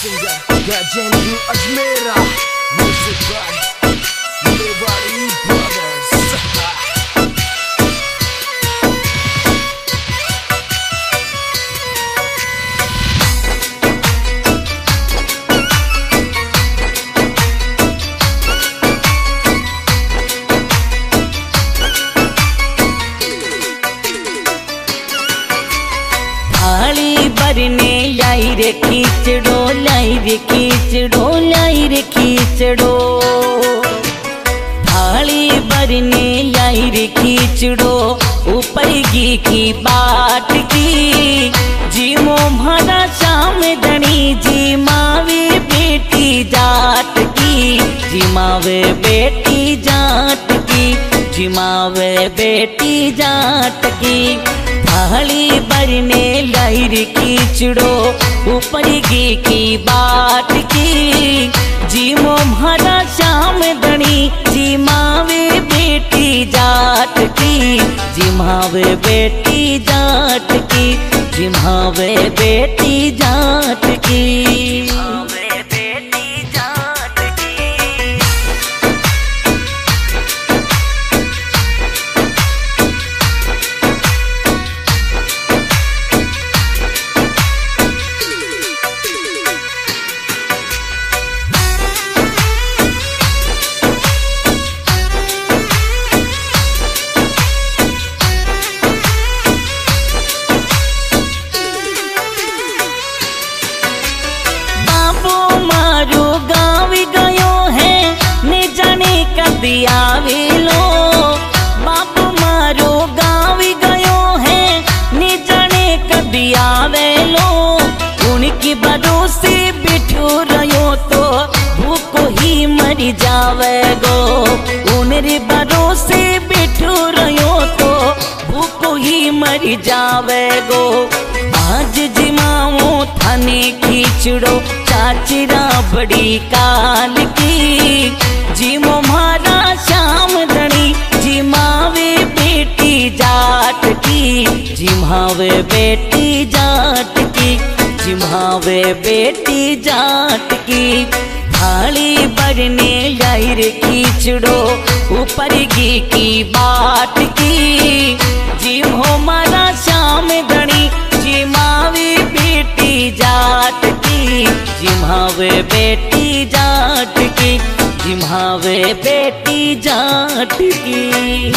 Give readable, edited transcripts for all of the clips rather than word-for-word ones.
singer Gajendu Ajmera, music by Mewari Brothers. थाली भरने लाई रे खींचड़ो, लाई रे खींचड़ो, लाई रे खींचड़ो। थाली भरने लाई रे खींचड़ो, ऊपर घी की बाट की। जी मोहरा शाम धनी, जी मावे बेटी जाट की। जी मावे बेटी जाट की, जी मावे बेटी जाट की। थाली भरने लाई रे खींचड़ो, ऊपर घी की बाट की। जी मोहरा शाम धनी, जी मावे बेटी जाट की। जी मावे बेटी जाट की, जी मावे बेटी जाट की। आवेलो बापू मारो गाँव गयो है, नी जाने कभी आवेलो। उनकी भरोसे बिठो रहो तो भूख ही मर जावेगो। उनरे भरोसे बिठो रहो तो भूख ही मर जावेगो। आज जिमाओ थाने खींचड़ो, चाचरा बड़ी काल की। जी मोहरा शाम धनी, जी मावे बेटी जाट की। जी मावे बेटी जाट की, जी मावे बेटी जाट की। थाली भरने लाई रे खींचड़ो, ऊपर घी की बाट की। जी मोहरा शाम धनी, जी मावे बेटी जाट की। जी मावे बेटी जाट की, जी मावे बेटी जाट की।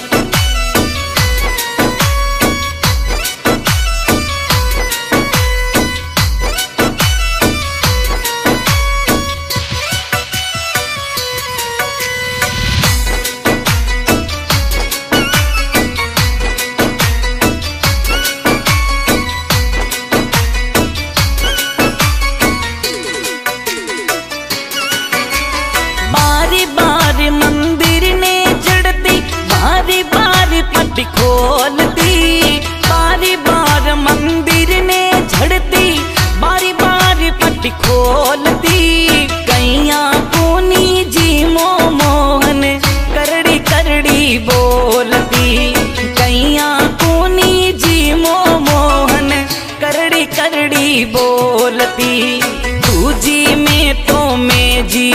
खोल दी बारी बार मंदिर ने झड़ती, बारी बार पट्टी खोल दी। कैया कोनी जी मोहन करड़ी करड़ी बोलती। कैया कोनी जी मोहन करड़ी करड़ी बोलती। तू जी में तो मैं जी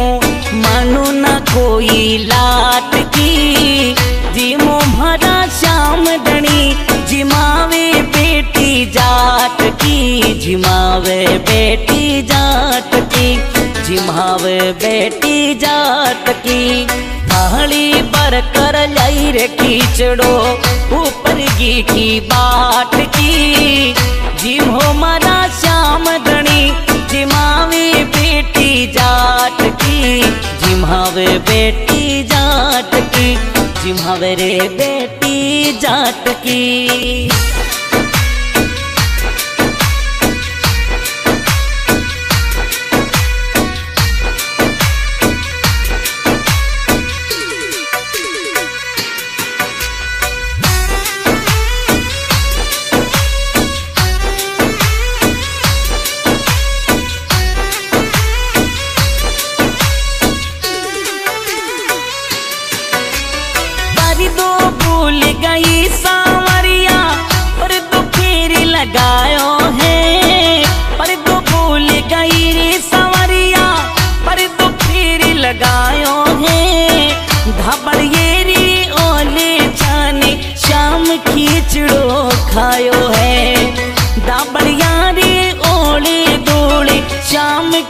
मानो न कोई लाट की। जी मोहरा शाम धनी, जी मावे बेटी जाट की। जी मावे बेटी जाट की, जी मावे बेटी जाट की। थाली भर कर लाई रे खींचड़ो, ऊपर घी की बाट की। जी मोहरा शाम धनी, जी मावे बेटी जाट की। जी मावे बेटी जाट की, जी मावे रे बेटी जाट की। भूल गई सांवरिया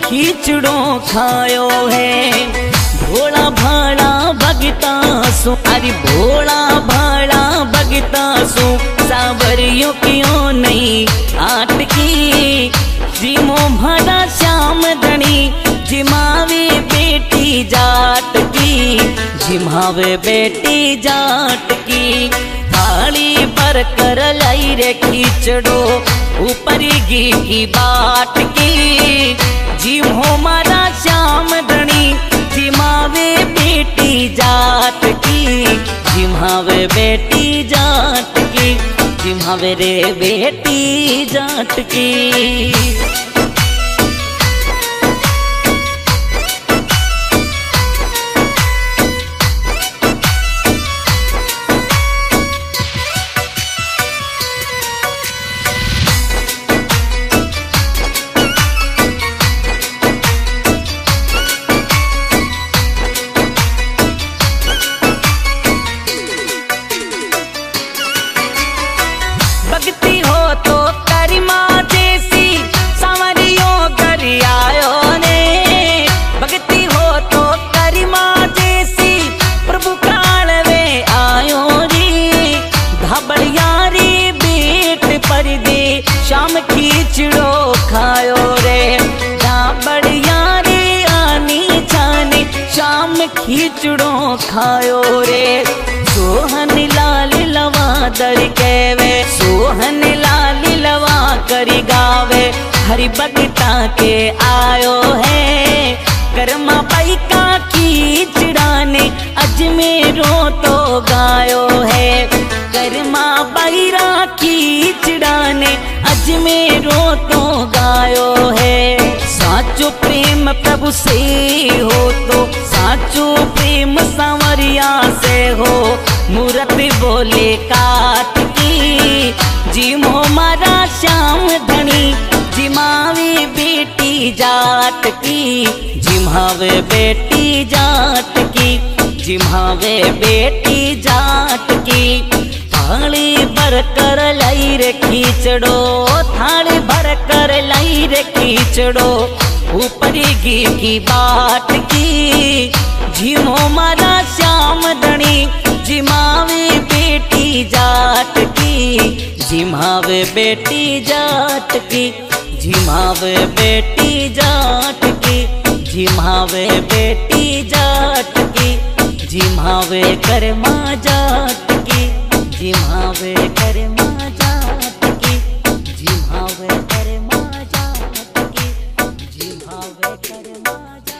खींचड़ो खायो है। भोला भाड़ा भगता सो, अरे भोला भाड़ा भगता सो, सावरियों क्यों नहीं आटकी। जिमो भरा श्याम धनी जिमावे बेटी जाट की, जिमावे बेटी जाट की। थाली पर कर लाई रे खींचड़ो ऊपर घी की बाट की। जिमो मारा श्याम धनी जिमावे बेटी जाट की, जिमावे बेटी जाट की, जिमावे रे बेटी जाट की। भक्ति हो तो करिमा जैसी सांवरियों कर आयो ने। भक्ति हो तो करिमा जैसी प्रभु काल वे आयो रे। धबड़ियारी बेट पर दे शाम खींचड़ो खायो रे। धबड़ियारी आनी जाने शाम खींचड़ो खायो रे। सोहन लाल लवा दर केवे, सोहन लाल लवा करी गावे। हरि भगता के आयो है कर्मा बाई का खींचड़ा ने अजमेरो तो गायो है। कर्मा बाईरा खींचड़ा ने अजमेरो तो गायो है। साचो प्रेम प्रभु से हो तो साचो प्रेम सांवरिया से हो। मूरत बोले काट की जिमो मारा श्याम धनी जिमावे बेटी जाट की, जिमावे बेटी जाट की, जिमावे बेटी जाट की। थाली भर कर लाई रे खींचड़ो, थाली भर कर लाई रे खींचड़ो ऊपर घी की बाट की। जिमो मारा श्याम धनी जिमावे बेटी जाट की, जिमावे बेटी जाट की, जिमावे बेटी जाट की, जिमावे बेटी जाट की, जिमावे कर्मा जाट की, जिमावे कर्मा जाट की, जिमावे कर्मा जाट की, जिमावे कर्मा जाट की।